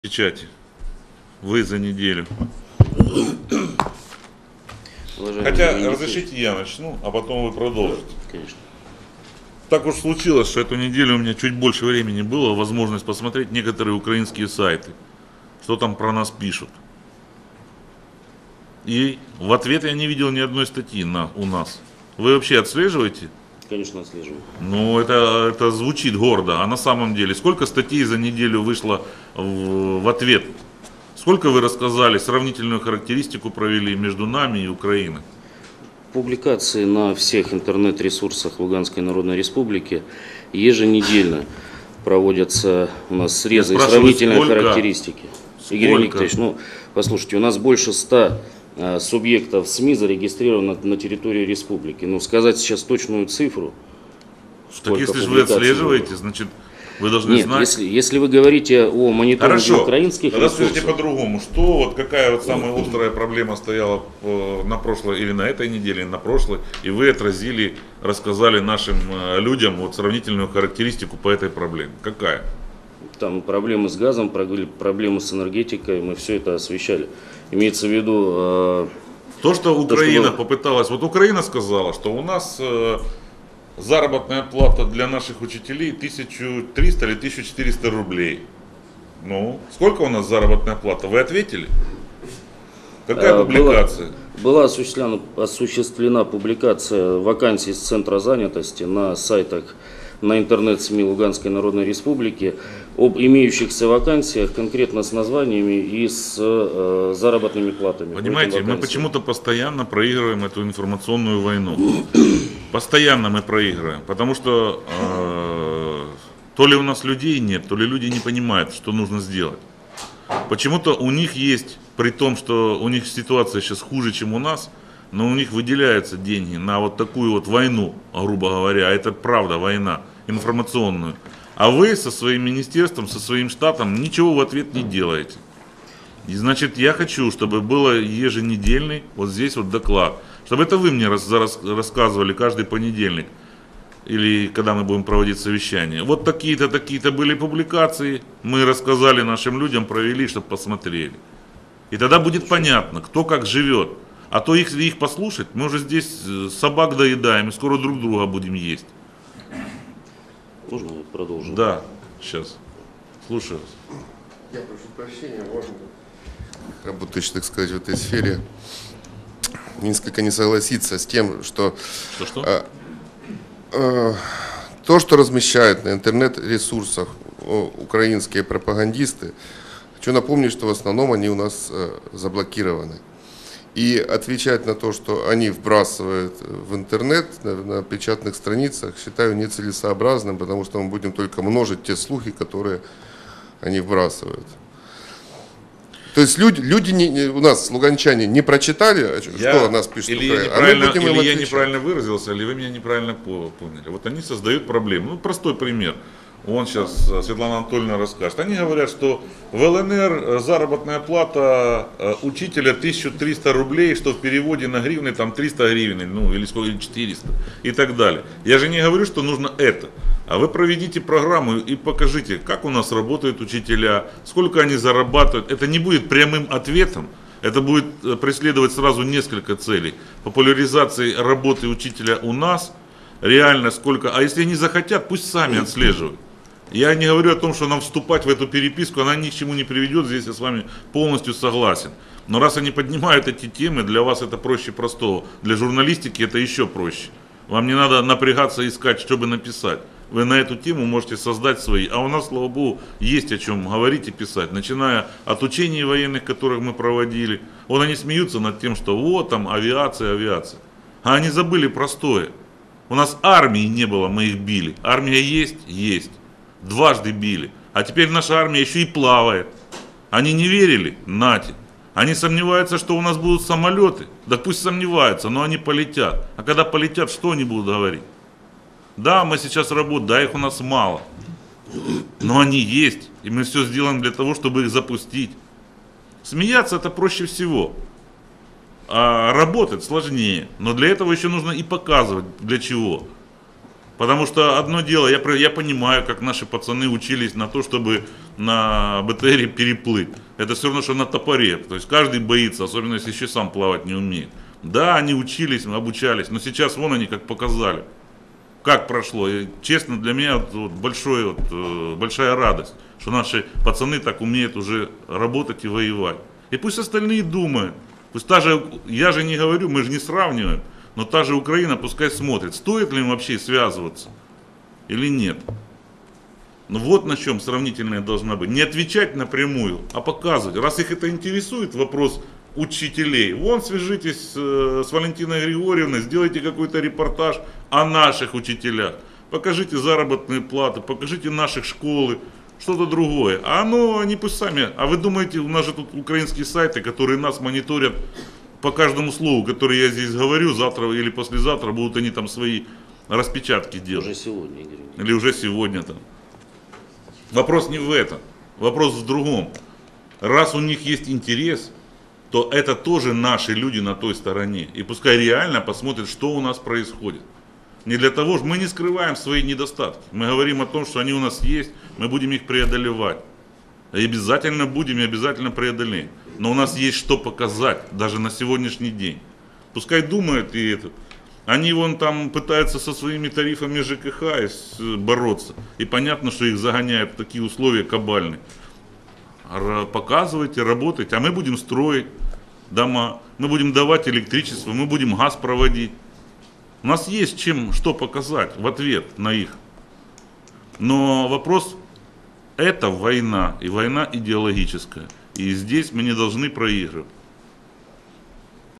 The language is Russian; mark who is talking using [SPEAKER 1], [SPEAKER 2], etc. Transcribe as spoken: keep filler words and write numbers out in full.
[SPEAKER 1] печати. Вы за неделю.
[SPEAKER 2] Уважаемый
[SPEAKER 1] Хотя,
[SPEAKER 2] Евгений
[SPEAKER 1] разрешите я начну, а потом вы продолжите.
[SPEAKER 2] Конечно.
[SPEAKER 1] Так уж случилось, что эту неделю у меня чуть больше времени было, возможность посмотреть некоторые украинские сайты, что там про нас пишут. И в ответ я не видел ни одной статьи на, у нас. Вы вообще отслеживаете?
[SPEAKER 2] Конечно, отслеживаю.
[SPEAKER 1] Ну, это, это звучит гордо. А на самом деле, сколько статей за неделю вышло в, в ответ? Сколько вы рассказали, сравнительную характеристику провели между нами и Украиной?
[SPEAKER 2] Публикации на всех интернет-ресурсах Луганской Народной Республики еженедельно проводятся у нас срезы и сравнительные
[SPEAKER 1] сколько?
[SPEAKER 2] характеристики.
[SPEAKER 1] Сколько?
[SPEAKER 2] Игорь Викторович, ну, послушайте, у нас больше ста а, субъектов СМИ зарегистрировано на территории республики. Ну, сказать сейчас точную цифру.
[SPEAKER 1] Так если же вы отслеживаете, значит, вы должны
[SPEAKER 2] Нет,
[SPEAKER 1] знать.
[SPEAKER 2] если, если вы говорите о мониторинге
[SPEAKER 1] Хорошо,
[SPEAKER 2] украинских
[SPEAKER 1] тогда
[SPEAKER 2] ресурсов.
[SPEAKER 1] скажите по-другому, что вот какая вот самая острая проблема стояла э, на прошлой или на этой неделе, на прошлой, и вы отразили, рассказали нашим э, людям вот сравнительную характеристику по этой проблеме. Какая?
[SPEAKER 2] Там проблемы с газом, проблемы с энергетикой, мы все это освещали. Имеется в виду... Э,
[SPEAKER 1] То, что Украина
[SPEAKER 2] то, что...
[SPEAKER 1] попыталась, вот Украина сказала, что у нас э, заработная плата для наших учителей тысяча триста или тысяча четыреста рублей. Ну, сколько у нас заработная плата? Вы ответили? Какая
[SPEAKER 2] э,
[SPEAKER 1] публикация?
[SPEAKER 2] Была, была осуществлена, осуществлена публикация вакансий с Центра занятости на сайтах, на интернет-СМИ Луганской Народной Республики об имеющихся вакансиях, конкретно с названиями и с э, заработными платами.
[SPEAKER 1] Понимаете, мы почему-то постоянно проигрываем эту информационную войну. Постоянно мы проигрываем, потому что э, то ли у нас людей нет, то ли люди не понимают, что нужно сделать. Почему-то у них есть, при том, что у них ситуация сейчас хуже, чем у нас, но у них выделяются деньги на вот такую вот войну, грубо говоря, а это правда война, информационную. А вы со своим министерством, со своим штатом ничего в ответ не делаете. И значит, я хочу, чтобы был еженедельный вот здесь вот доклад. Чтобы это вы мне рас, рас, рассказывали каждый понедельник. Или когда мы будем проводить совещание. Вот такие-то, такие-то были публикации. Мы рассказали нашим людям, провели, чтобы посмотрели. И тогда будет понятно, кто как живет. А то если их послушать, мы уже здесь собак доедаем и скоро друг друга будем есть.
[SPEAKER 2] Можно продолжить?
[SPEAKER 1] Да, сейчас. Слушаю вас.
[SPEAKER 3] Я прошу прощения, можно, работающий, так сказать, в этой сфере, несколько не согласиться с тем, что,
[SPEAKER 1] Что-что?
[SPEAKER 3] э, э, то, что размещают на интернет-ресурсах украинские пропагандисты, хочу напомнить, что в основном они у нас э, заблокированы. И отвечать на то, что они вбрасывают в интернет, на, на печатных страницах, считаю нецелесообразным, потому что мы будем только множить те слухи, которые они вбрасывают. То есть люди, люди не, у нас, луганчане, не прочитали, что
[SPEAKER 1] Я,
[SPEAKER 3] о нас пишут.
[SPEAKER 1] Или, я
[SPEAKER 3] а мы будем им
[SPEAKER 1] или я
[SPEAKER 3] отвечать.
[SPEAKER 1] неправильно выразился, или вы меня неправильно поняли. Вот они создают проблему. Ну, простой пример. Вон сейчас Светлана Анатольевна расскажет. Они говорят, что в ЛНР заработная плата учителя тысяча триста рублей, что в переводе на гривны там триста гривен, ну или сколько, или четыреста и так далее. Я же не говорю, что нужно это. А вы проведите программу и покажите, как у нас работают учителя, сколько они зарабатывают. Это не будет прямым ответом. Это будет преследовать сразу несколько целей. Популяризации работы учителя у нас, реально сколько. А если они захотят, пусть сами отслеживают. Я не говорю о том, что нам вступать в эту переписку, она ни к чему не приведет, здесь я с вами полностью согласен. Но раз они поднимают эти темы, для вас это проще простого. Для журналистики это еще проще. Вам не надо напрягаться, искать, чтобы написать. Вы на эту тему можете создать свои. А у нас, слава богу, есть о чем говорить и писать. Начиная от учений военных, которых мы проводили. Вот они смеются над тем, что вот там авиация, авиация. А они забыли простое. У нас армии не было, мы их били. Армия есть? Есть. Дважды били. А теперь наша армия еще и плавает. Они не верили? Нате. Они сомневаются, что у нас будут самолеты. Да пусть сомневаются, но они полетят. А когда полетят, что они будут говорить? Да, мы сейчас работаем, да, их у нас мало. Но они есть. И мы все сделаем для того, чтобы их запустить. Смеяться это проще всего. А работать сложнее. Но для этого еще нужно и показывать, для чего. Потому что одно дело, я, про- я понимаю, как наши пацаны учились на то, чтобы на БТРе переплыть. Это все равно, что на топоре. То есть каждый боится, особенно если еще сам плавать не умеет. Да, они учились, обучались, но сейчас вон они как показали. Как прошло. И, честно, для меня вот, вот большой, вот, э, большая радость, что наши пацаны так умеют уже работать и воевать. И пусть остальные думают. Пусть та же, я же не говорю, мы же не сравниваем, но та же Украина пускай смотрит, стоит ли им вообще связываться или нет. Ну вот на чем сравнительная должна быть. Не отвечать напрямую, а показывать. Раз их это интересует, вопрос учителей. Вон свяжитесь э, с Валентиной Григорьевной, сделайте какой-то репортаж о наших учителях. Покажите заработные платы, покажите наших школы, что-то другое. А оно, они пусть сами. А вы думаете, у нас же тут украинские сайты, которые нас мониторят по каждому слову, которое я здесь говорю, завтра или послезавтра будут они там свои распечатки делать.
[SPEAKER 2] Уже сегодня, Игорь.
[SPEAKER 1] Или уже сегодня там. Вопрос не в этом. Вопрос в другом. Раз у них есть интерес, то это тоже наши люди на той стороне. И пускай реально посмотрят, что у нас происходит. Не для того, что мы не скрываем свои недостатки. Мы говорим о том, что они у нас есть, мы будем их преодолевать. И обязательно будем и обязательно преодолеем. Но у нас есть что показать, даже на сегодняшний день. Пускай думают и это. Они вон там пытаются со своими тарифами ЖКХ бороться. И понятно, что их загоняют в такие условия кабальные. Показывайте, работайте, а мы будем строить дома, мы будем давать электричество, мы будем газ проводить. У нас есть чем, что показать в ответ на их. Но вопрос, это война, и война идеологическая. И здесь мы не должны проигрывать.